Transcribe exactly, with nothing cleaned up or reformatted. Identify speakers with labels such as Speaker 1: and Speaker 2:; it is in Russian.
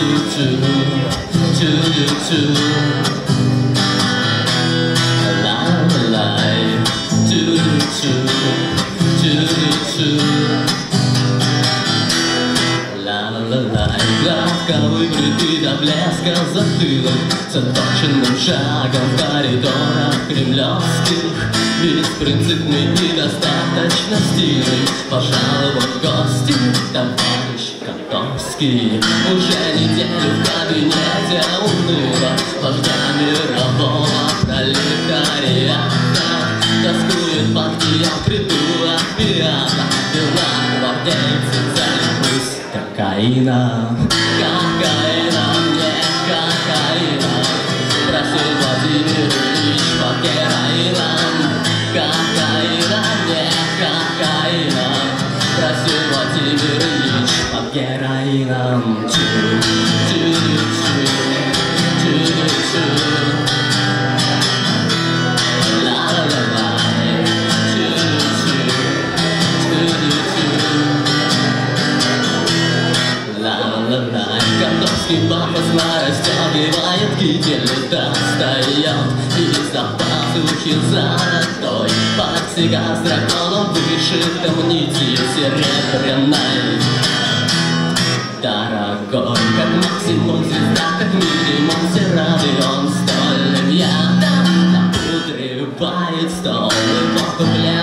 Speaker 1: Выбритый до блеска затылок, заточенным шагом в коридорах кремлевских, беспринципный и достаточно стильный, пожаловал в гости товарищ Котовский. Уже неделю в кабинете уныло вождя мирового пролетариата тоскует партия притула пирата. Дела гвардейцы залились кокаина. Кокаина, не кокаина, просил Владимир Ильич под героином. Кокаина, не кокаина, просил Владимир Ильич под героином. Котовский пафосно расстегивает китель, достает из-за пазухи золотой портсигар с драконом, вышитым нитью серебряной. Дорогой, как максимум звезда, как минимум серый, он столь рьяно напудривает стол и воздух.